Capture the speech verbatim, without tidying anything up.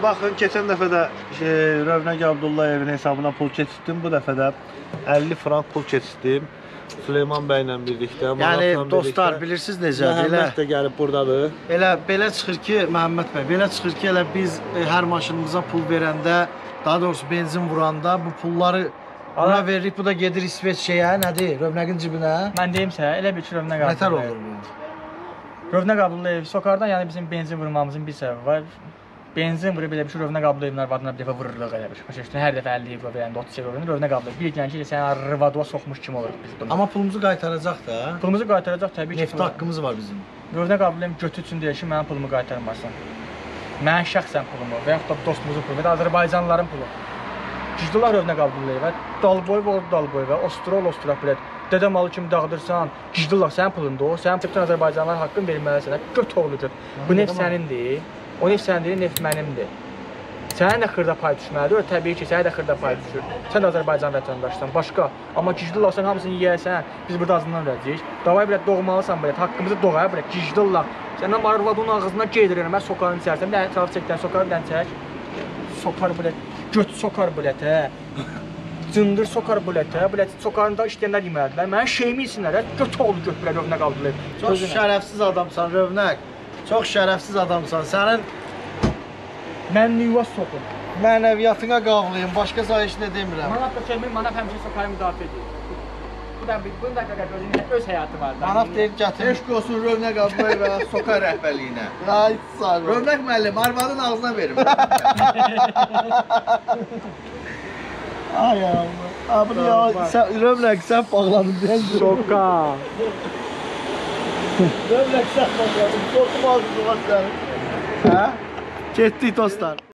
baxın, keçən dəfə də şey, Rövnəq Abdullayevin hesabına pul keçirtdim. Bu dəfə də əlli frank pul keçirtdim. Süleyman bəylə birlikdə. Yəni dostlar, bilirsiniz necə? Məhəmməd də gəlib buradadır. Elə belə çıxır ki, Məhəmməd bəy, belə çıxır ki, elə biz e, hər maşınımıza pul verəndə, daha doğrusu benzin vuranda bu pulları buna veririk, bu da gedir İsveççəyə, nədir? Rövnəqin cibinə. Mən deyim sənə, elə bir ki, Rövnəq Abdullayev. Nətər olur bu? Rövnəq Abdullayev sokardan, yəni bizim benzin vurmamızın bir səbəbi var. Benzin vurub belə bir şey Rövnəq Abdullayevin arvadına bir dəfə vururluq elə bir. Başa düşdün, hər dəfə əlli euro verəndə, otuz euro verəndə Rövnəq Abdullayev bir gələn ki, səni arvadoya soxmuş kimi oluruq biz bunu. Amma pulumuzu qaytaracaq da. Pulumuzu qaytaracaq təbii ki. Neft haqqımız var bizim. Rövnəq Abdullayev götü üçün deyir ki, mənim pulumu qaytarmasın. Mənim şəxsən pulumu və yaxud da dostumuzun pulu və də Azərbaycanlıların pulu. Gizdilar Rövnəq Abdullayevə, dalboy və dalboy və ostrol ostra bilet. Dədə malı kimi dağıdırsan, gizdilar sənin pulundur o. Sənin bütün Azərbaycanlılar haqqın verməli sənə. Göt oğlu göt. Bu neft sənindir. O neft sənindir, neft mənimdir. Sənə də xırda pay düşməlidir, öyle təbii ki, sənə də xırda pay düşür. Sən də Azərbaycan vətəndaşsan, başqa. Amma gizdirlər, sən hamısını yiyərsən, biz burada azından verəcəyik. Davay bilət, doğmalısan bilət, haqqımızı doğaya bilət, gizdirlər. Səndən arvadının ağzına geydirirəm, mən sokarın içərisəm, bir dənə taraf çəkdən sokar, bir dənə çək. Sokar bilət, göt sokar bilət, hə. Cındır sokar bilət, hə. Bilət, sokarında işləyənlər yeməlidilər. Mənim şeyimi içsinlər, hə. Göt oğlu göt bilət, Rövnəq Abdullayev. Çox şərəfsiz adamsan, Rövnəq. Çox şərəfsiz adamsan. Sənin mən nüvə soxum. Mənəviyyatına qavlayım, başqa sayı heç nə demirəm. Manat da çəkmək, manat həmişə sokarı müdafiə edir. Bu da bir, bunu da qədər özünün öz həyatı var. Manat deyir gətir. Eşq olsun Rövnəq Abdullayevə, Sokar rəhbərliyinə. Ay sağ ol. Rövnəq müəllim, arvadın ağzına verim. Ay Allah. Abi ya, sən Rövnəq sən bağladın deyən. Şoka. Rövnəq sən bağladın. Soxum ağzına sənin. Hə? Getdik dostlar.